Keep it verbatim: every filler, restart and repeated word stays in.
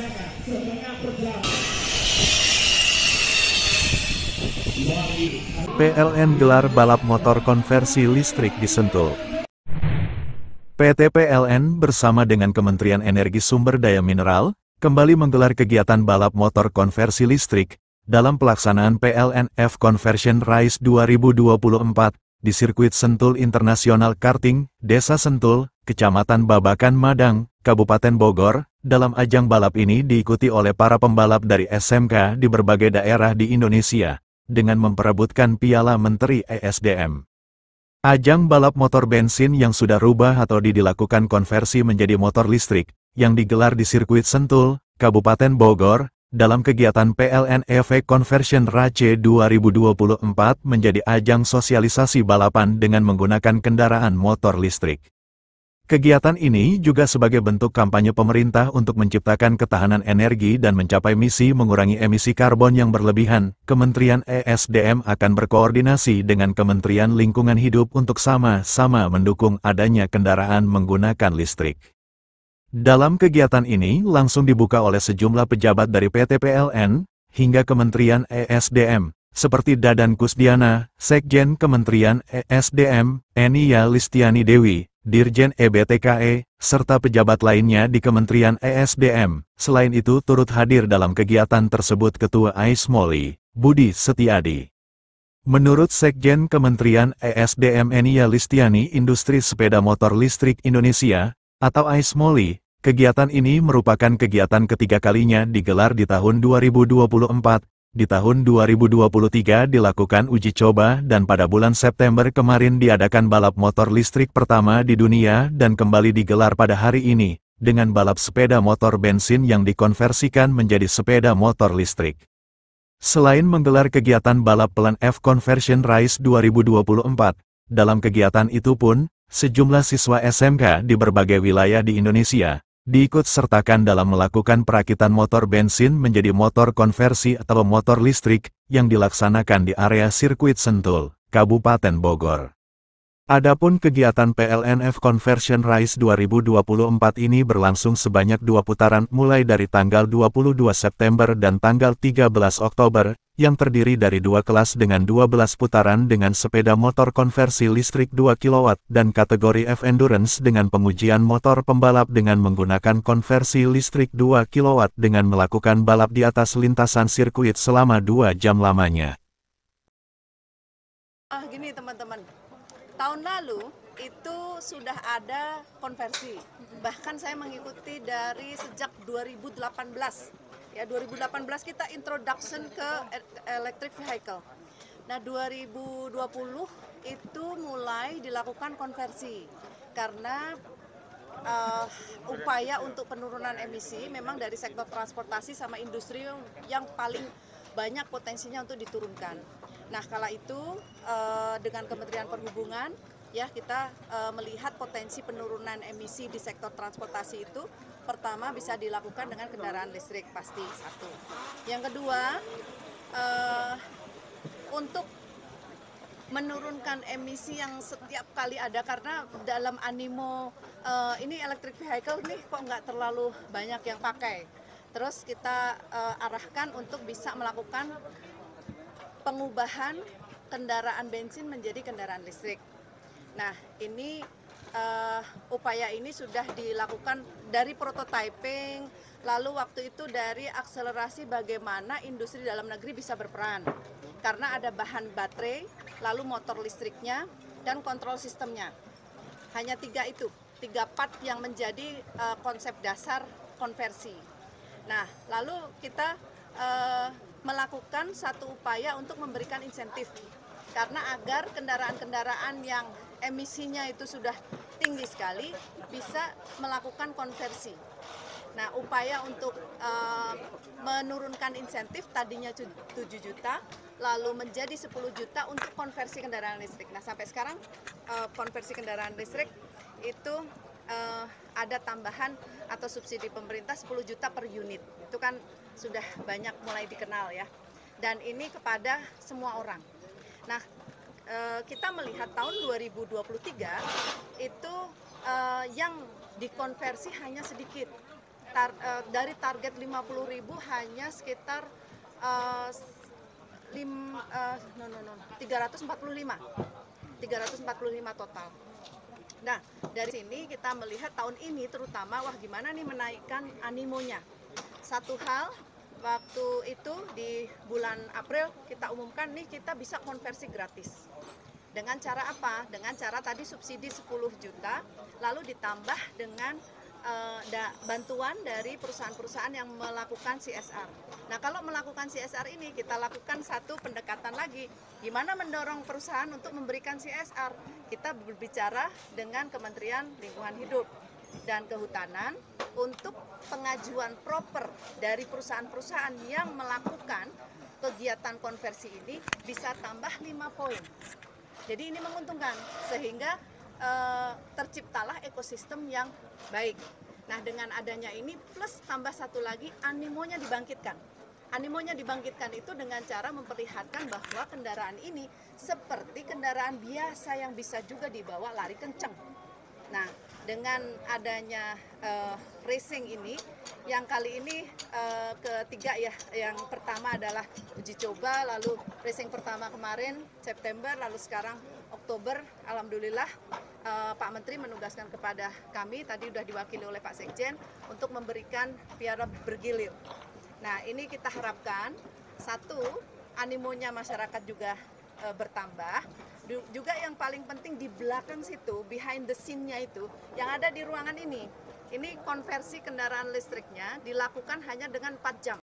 P L N gelar balap motor konversi listrik di Sentul. P T P L N bersama dengan Kementerian Energi Sumber Daya Mineral, kembali menggelar kegiatan balap motor konversi listrik, dalam pelaksanaan P L N F Conversion Race dua ribu dua puluh empat, di sirkuit Sentul International Karting, Desa Sentul, Kecamatan Babakan Madang, Kabupaten Bogor. Dalam ajang balap ini diikuti oleh para pembalap dari S M K di berbagai daerah di Indonesia, dengan memperebutkan Piala Menteri E S D M. Ajang balap motor bensin yang sudah rubah atau dilakukan konversi menjadi motor listrik, yang digelar di sirkuit Sentul, Kabupaten Bogor, dalam kegiatan P L N F Conversion Race dua ribu dua puluh empat menjadi ajang sosialisasi balapan dengan menggunakan kendaraan motor listrik. Kegiatan ini juga sebagai bentuk kampanye pemerintah untuk menciptakan ketahanan energi dan mencapai misi mengurangi emisi karbon yang berlebihan. Kementerian E S D M akan berkoordinasi dengan Kementerian Lingkungan Hidup untuk sama-sama mendukung adanya kendaraan menggunakan listrik. Dalam kegiatan ini langsung dibuka oleh sejumlah pejabat dari P T P L N hingga Kementerian E S D M, seperti Dadan Kusdiana, Sekjen Kementerian E S D M, Enia Listiani Dewi, Dirjen E B T K E, serta pejabat lainnya di Kementerian E S D M. Selain itu turut hadir dalam kegiatan tersebut Ketua AISMOLI, Budi Setiadi. Menurut Sekjen Kementerian E S D M Enia Listiani, Industri Sepeda Motor Listrik Indonesia, atau AISMOLI, kegiatan ini merupakan kegiatan ketiga kalinya digelar di tahun dua ribu dua puluh empat. Di tahun dua ribu dua puluh tiga dilakukan uji coba dan pada bulan September kemarin diadakan balap motor listrik pertama di dunia dan kembali digelar pada hari ini, dengan balap sepeda motor bensin yang dikonversikan menjadi sepeda motor listrik. Selain menggelar kegiatan balap P L N F Conversion Race dua ribu dua puluh empat, dalam kegiatan itu pun, sejumlah siswa S M K di berbagai wilayah di Indonesia diikut sertakan dalam melakukan perakitan motor bensin menjadi motor konversi atau motor listrik, yang dilaksanakan di area sirkuit Sentul, Kabupaten Bogor. Adapun kegiatan P L N F Conversion Race dua ribu dua puluh empat ini berlangsung sebanyak dua putaran mulai dari tanggal dua puluh dua September dan tanggal tiga belas Oktober, yang terdiri dari dua kelas dengan dua belas putaran dengan sepeda motor konversi listrik dua kilowatt dan kategori F-Endurance dengan pengujian motor pembalap dengan menggunakan konversi listrik dua kilowatt dengan melakukan balap di atas lintasan sirkuit selama dua jam lamanya. Ah, gini teman-teman. Tahun lalu itu sudah ada konversi, bahkan saya mengikuti dari sejak dua ribu delapan belas. Ya, dua ribu delapan belas kita introduction ke electric vehicle. Nah, dua ribu dua puluh itu mulai dilakukan konversi, karena uh, upaya untuk penurunan emisi memang dari sektor transportasi sama industri yang paling banyak potensinya untuk diturunkan. Nah, kala itu uh, dengan Kementerian Perhubungan, ya kita uh, melihat potensi penurunan emisi di sektor transportasi itu, pertama bisa dilakukan dengan kendaraan listrik pasti satu. Yang kedua, uh, untuk menurunkan emisi yang setiap kali ada, karena dalam animo uh, ini electric vehicle nih kok nggak terlalu banyak yang pakai. Terus kita uh, arahkan untuk bisa melakukan pengubahan kendaraan bensin menjadi kendaraan listrik. Nah, ini uh, upaya ini sudah dilakukan dari prototyping, lalu waktu itu dari akselerasi bagaimana industri dalam negeri bisa berperan. Karena ada bahan baterai, lalu motor listriknya, dan kontrol sistemnya. Hanya tiga itu, tiga part yang menjadi uh, konsep dasar konversi. Nah, lalu kita uh, melakukan satu upaya untuk memberikan insentif, karena agar kendaraan-kendaraan yang emisinya itu sudah tinggi sekali bisa melakukan konversi. Nah, upaya untuk uh, menurunkan insentif tadinya tujuh juta, lalu menjadi sepuluh juta untuk konversi kendaraan listrik. Nah, sampai sekarang uh, konversi kendaraan listrik itu uh, ada tambahan atau subsidi pemerintah sepuluh juta per unit. Itu kan sudah banyak mulai dikenal ya. Dan ini kepada semua orang. Nah, uh, kita melihat tahun dua ribu dua puluh tiga itu uh, yang dikonversi hanya sedikit. tar, uh, dari target lima puluh ribu hanya sekitar uh, lim, uh, no, no, no, tiga ratus empat puluh lima total. Nah, dari sini kita melihat tahun ini terutama, wah gimana nih menaikkan animonya. Satu hal, waktu itu di bulan April kita umumkan nih kita bisa konversi gratis. Dengan cara apa? Dengan cara tadi subsidi sepuluh juta, lalu ditambah dengan uh, da, bantuan dari perusahaan-perusahaan yang melakukan C S R. Nah, kalau melakukan C S R ini kita lakukan satu pendekatan lagi, gimana mendorong perusahaan untuk memberikan C S R. Kita berbicara dengan Kementerian Lingkungan Hidup dan Kehutanan untuk pengajuan proper dari perusahaan-perusahaan yang melakukan kegiatan konversi ini bisa tambah lima poin. Jadi ini menguntungkan sehingga e, terciptalah ekosistem yang baik. Nah, dengan adanya ini plus tambah satu lagi animonya dibangkitkan. Animonya dibangkitkan itu dengan cara memperlihatkan bahwa kendaraan ini seperti kendaraan biasa yang bisa juga dibawa lari kenceng. Nah, dengan adanya uh, racing ini, yang kali ini uh, ketiga ya, yang pertama adalah uji coba, lalu racing pertama kemarin September, lalu sekarang Oktober, alhamdulillah uh, Pak Menteri menugaskan kepada kami, tadi sudah diwakili oleh Pak Sekjen, untuk memberikan piala bergilir. Nah, ini kita harapkan, satu, animonya masyarakat juga e, bertambah. Du, juga yang paling penting di belakang situ, behind the scene-nya itu, yang ada di ruangan ini. Ini konversi kendaraan listriknya dilakukan hanya dengan empat jam.